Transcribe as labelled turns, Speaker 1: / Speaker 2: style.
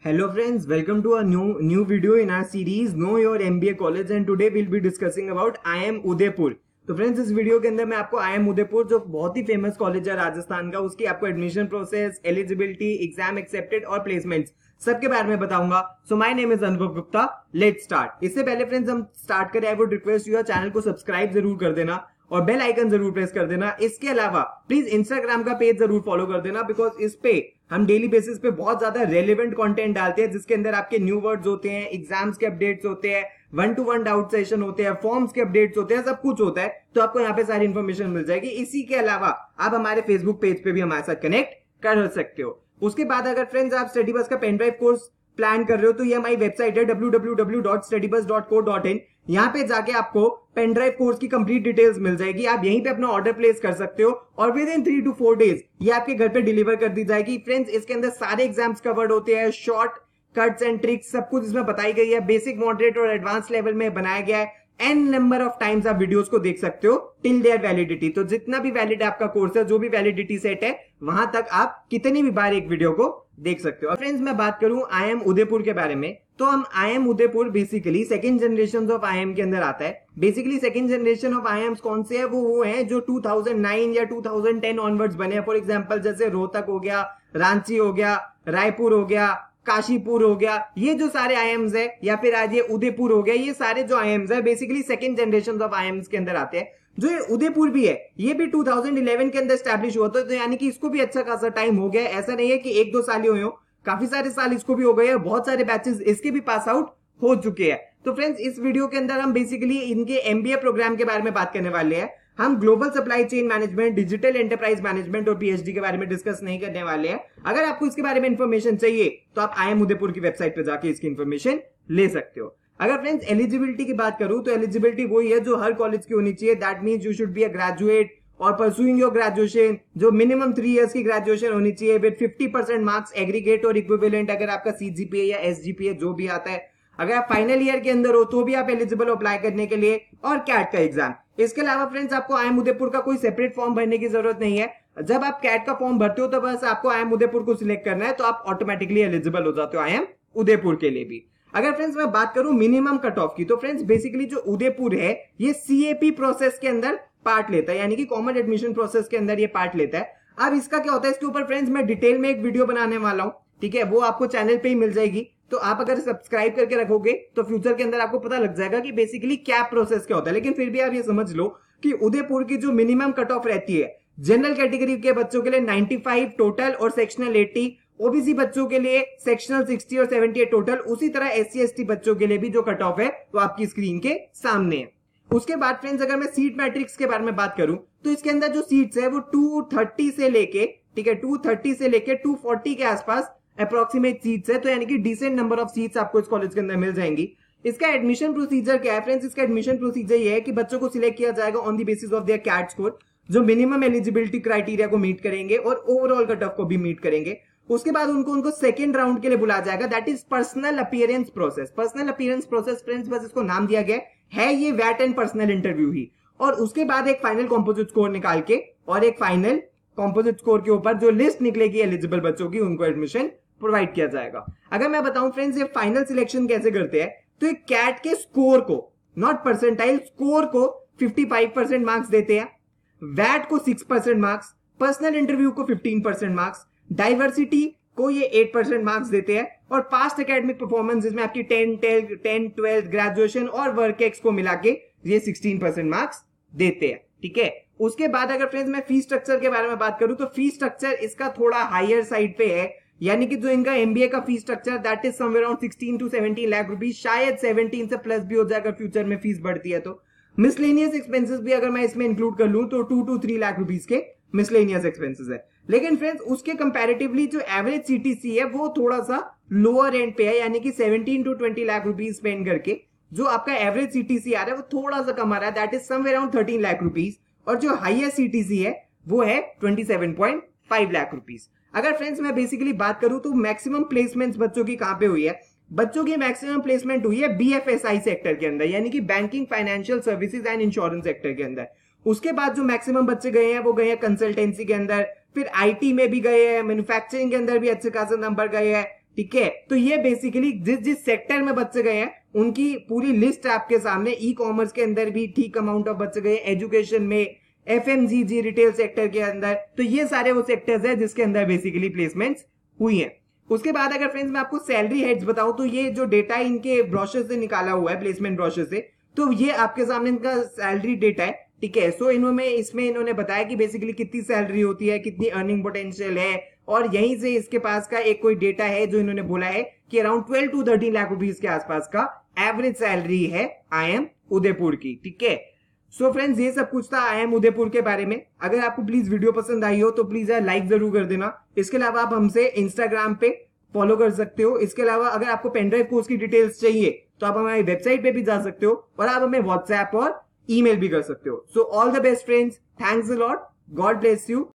Speaker 1: Hello friends, welcome to a new video in our series Know Your MBA College and today we'll be discussing about IIM Udaipur। तो friends इस video के अंदर मैं आपको IIM Udaipur जो बहुत ही famous college है राजस्थान का, उसकी आपको admission process, eligibility, exam accepted और प्लेसमेंट्स सबके बारे में बताऊंगा। सो माय नेम इज अनुभव गुप्ता, लेट्स स्टार्ट। इससे पहले फ्रेंड्स हम स्टार्ट करें, I would request you channel को सब्सक्राइब जरूर कर देना और बेल आइकन जरूर प्रेस कर देना। इसके अलावा प्लीज इंस्टाग्राम का पेज जरूर फॉलो कर देना बिकॉज इस पे हम डेली बेसिस पे बहुत ज्यादा रेलेवेंट कंटेंट डालते हैं जिसके अंदर आपके न्यू वर्ड्स होते हैं, एग्जाम्स के अपडेट्स होते हैं, 1-to-1 डाउट सेशन होते हैं, फॉर्म्स के अपडेट्स होते हैं, सब कुछ होता है। तो आपको यहाँ पे सारी इन्फॉर्मेशन मिल जाएगी। इसी के अलावा आप हमारे फेसबुक पेज पे भी हमारे साथ कनेक्ट कर सकते हो। उसके बाद अगर फ्रेंड्स आप स्टडी बस का पेन ड्राइव कोर्स प्लान कर रहे हो तो ये हमारी वेबसाइट है www.studybus.co.in। यहाँ पे जाके आपको पेन ड्राइव कोर्स की कंप्लीट डिटेल्स मिल जाएगी। आप यहीं पे अपना ऑर्डर प्लेस कर सकते हो और विद इन 3 to 4 डेज ये आपके घर पे डिलीवर कर दी जाएगी। फ्रेंड्स इसके अंदर सारे एग्जाम्स कवर्ड होते हैं, शॉर्ट कट्स एंड ट्रिक्स सब कुछ इसमें बताई गई है। बेसिक, मॉडरेट और एडवांस लेवल में बनाया गया है। एन नंबर ऑफ टाइम्स आप वीडियोस को देख सकते हो टिल देयर वैलिडिटी। तो जितना भी वैलिड आपका कोर्स है, जो भी वैलिडिटी सेट है, वहां तक आप कितनी भी बार एक वीडियो को देख सकते हो। और फ्रेंड्स मैं बात करूं IIM उदयपुर के बारे में, तो हम IIM Udaipur basically second generation of IIM के अंदर आता है। Basically second generation of IIM कौन से है? वो है जो 2009 या 2010 ऑनवर्ड्स बने। फॉर एग्जांपल जैसे रोहतक हो गया, रांची हो गया, रायपुर हो गया, काशीपुर हो गया, ये जो सारे IIMs है, या फिर आज ये उदयपुर हो गया, ये सारे जो IIMs है basically second generation of IIMs के अंदर आते हैं। जो ये उदयपुर भी है ये भी 2011 के अंदर स्टैब्लिश हुआ था, तो यानी कि इसको भी अच्छा खासा टाइम हो गया। ऐसा नहीं है कि 1-2 साल ही हुए हो, काफी सारे साल इसको भी हो गए हैं। बहुत सारे बैचेस इसके भी पास आउट हो चुके हैं। तो फ्रेंड्स इस वीडियो के अंदर हम बेसिकली इनके MBA प्रोग्राम के बारे में बात करने वाले हैं। हम global supply chain management, digital enterprise management और PhD के बारे में डिस्कस नहीं करने वाले हैं। अगर आपको इसके बारे में इंफॉर्मेशन चाहिए तो आप IIM उदयपुर की वेबसाइट पर जाके इसकी इंफॉर्मेशन ले सकते हो। अगर फ्रेंड्स एलिजिबिलिटी की बात करूं तो एलिजिबिलिटी वही है जो हर कॉलेज की होनी चाहिए। That means you should be a graduate और परसुइंग योर ग्रेजुएशन, जो मिनिमम 3 इयर्स की ग्रेजुएशन होनी चाहिए विद 50% मार्क्स एग्रीगेट और इक्विवेलेंट। अगर आपका CGPA या SGPA जो भी आता है, अगर आप फाइनल ईयर के अंदर हो तो भी आप एलिजिबल अप्लाई करने के लिए, और कैट का एग्जाम। इसके अलावा फ्रेंड्स आपको IIM उदयपुर का कोई सेपरेट फॉर्म भरने की जरूरत नहीं है। जब आप कैट का फॉर्म भरते हो तो बस आपको IIM उदयपुर को सिलेक्ट करना है, तो आप ऑटोमेटिकली एलिजिबल हो जाते हो IIM उदयपुर के लिए भी। अगर फ्रेंड्स मैं बात करूं मिनिमम कट ऑफ की, तो फ्रेंड्स बेसिकली जो उदयपुर है ये CAP प्रोसेस के अंदर पार्ट लेता है, यानी कि कॉमन एडमिशन प्रोसेस के अंदर ये पार्ट लेता है। अब इसका क्या होता है, इसके ऊपर फ्रेंड्स मैं डिटेल में एक वीडियो बनाने वाला हूं, ठीक है, वो आपको चैनल पे ही मिल जाएगी। तो आप अगर सब्सक्राइब करके रखोगे तो फ्यूचर के अंदर आपको पता लग जाएगा कि बेसिकली क्या प्रोसेस क्या होता है। लेकिन फिर भी आप ये समझ लो कि उदयपुर की जो मिनिमम कट ऑफ रहती है, जनरल कैटेगरी के बच्चों के लिए 95 टोटल और सेक्शनल 80, ओबीसी बच्चों के लिए सेक्शनल 60 और 78 टोटल। उसी तरह SC/ST बच्चों के लिए भी जो कट ऑफ है वो आपकी स्क्रीन के सामने है। उसके बाद फ्रेंड्स अगर मैं सीट मैट्रिक्स के बारे में बात करूं तो इसके अंदर जो सीट्स है वो 230 से लेके, ठीक है, 230 से लेके 240 के आसपास अप्रोक्सीमेट सीट्स है। तो यानी कि डिसेंट नंबर ऑफ सीट्स आपको इस कॉलेज के अंदर मिल जाएंगी। इसका एडमिशन प्रोसीजर क्या है फ्रेंड्स? इसका एडमिशन प्रोसीजर ये है कि बच्चों को सिलेक्ट किया जाएगा on the basis of their CAT score, जो मिनिमम एलिजिबिलिटी क्राइटेरिया को मीट करेंगे और ओवरऑल कट ऑफ को भी मीट करेंगे। उसके बाद उनको सेकंड राउंड के लिए बुलाया जाएगा, that is personal appearance process. Personal appearance process friends बस इसको नाम दिया गया है, ये वैट एंड पर्सनल इंटरव्यू ही। और उसके बाद एक फाइनल कॉम्पोजिट स्कोर निकाल के, और एक फाइनल कॉम्पोजिट स्कोर के ऊपर जो लिस्ट निकलेगी एलिजिबल बच्चों की, उनको एडमिशन प्रोवाइड किया जाएगा। अगर मैं बताऊं फ्रेंड्स ये फाइनल सिलेक्शन कैसे करते हैं, तो एक कैट के स्कोर को, नॉट परसेंटाइल, स्कोर को 55% मार्क्स देते हैं, वैट को 6% मार्क्स, पर्सनल इंटरव्यू को 15% मार्क्स, डाइवर्सिटी को ये 8% मार्क्स देते हैं, और पास्ट एकेडमिक परफॉर्मेंस जिसमें आपकी 10, 12 ग्रेजुएशन और वर्क एक्स को मिला के ये 16% मार्क्स देते हैं, ठीक है। उसके बाद अगर फ्रेंड्स मैं फीस स्ट्रक्चर के बारे में बात करूं तो फीस स्ट्रक्चर इसका थोड़ा हायर साइड पे है, यानी कि जो इनका MBA का fees structure that is somewhere around 16 to 17 lakh rupees, शायद 17 से प्लस भी हो जाएगा फ्यूचर में फीस बढ़ती है तो। मिसलेनियस एक्सपेंसेस भी अगर मैं इसमें इंक्लूड कर लूं तो 2 to 3 लाख रुपीस के मिसलेनियस एक्सपेंसेस है। लेकिन फ्रेंड्स उसके कंपैरेटिवली जो एवरेज CTC है वो थोड़ा सा लोअर एंड पे है, यानी कि 17 to 20 लाख रुपीस स्पेंड करके जो आपका एवरेज CTC आ रहा है वो थोड़ा सा कम आ रहा है, that is somewhere around 13 lakh rupees. और जो हाईएस्ट CTC है वो है 27.5 लाख रुपीस। अगर फ्रेंड्स मैं बेसिकली बात करूं तो मैक्सिमम प्लेसमेंट्स बच्चों की कहां पे हुई है? बच्चों की मैक्सिमम प्लेसमेंट हुई है BFSI सेक्टर के अंदर, यानी कि banking, financial services and insurance sector के अंदर। उसके बाद जो मैक्सिमम बच्चे गए हैं वो गए हैं कंसल्टेंसी के अंदर, फिर IT में भी गए हैं, मैन्युफैक्चरिंग के अंदर भी अच्छे खासे नंबर गए हैं, ठीक है। तो ये बेसिकली जिस जिस सेक्टर में बच्चे गए हैं उनकी पूरी लिस्ट आपके सामने। ई कॉमर्स के अंदर भी ठीक अमाउंट ऑफ बच्चे गए, एजुकेशन में, एफएमजीजी रिटेल सेक्टर के अंदर। तो ये सारे वो सेक्टर्स है जिसके अंदर बेसिकली प्लेसमेंट्स हुई है। उसके बाद अगर फ्रेंड्स मैं आपको सैलरी हेड्स बताऊं तो ये जो डेटा इनके ब्रोशर से निकाला हुआ है, प्लेसमेंट ब्रोशर से, तो ये आपके सामने इनका सैलरी डेटा है, ठीक है। सो इन्होंने बताया कि बेसिकली कितनी सैलरी होती है, कितनी अर्निंग पोटेंशियल है, और यहीं से इसके पास का एक कोई डेटा है जो इन्होंने बोला है कि अराउंड 12 to 13 लाख रुपीज के आसपास का एवरेज सैलरी है IIM उदयपुर की, ठीक है। सो फ्रेंड्स ये सब कुछ था IIM उदयपुर के बारे में। अगर आपको प्लीज वीडियो पसंद आई हो तो प्लीज यार लाइक जरूर कर देना। इसके अलावा आप हमसे इंस्टाग्राम पे फॉलो कर सकते हो। इसके अलावा अगर आपको पेनड्राइव कोर्स की डिटेल्स चाहिए तो आप हमारी वेबसाइट पे भी जा सकते हो, और आप हमें व्हाट्सएप और ईमेल भी कर सकते हो। So all the best friends, thanks a lot, God bless you.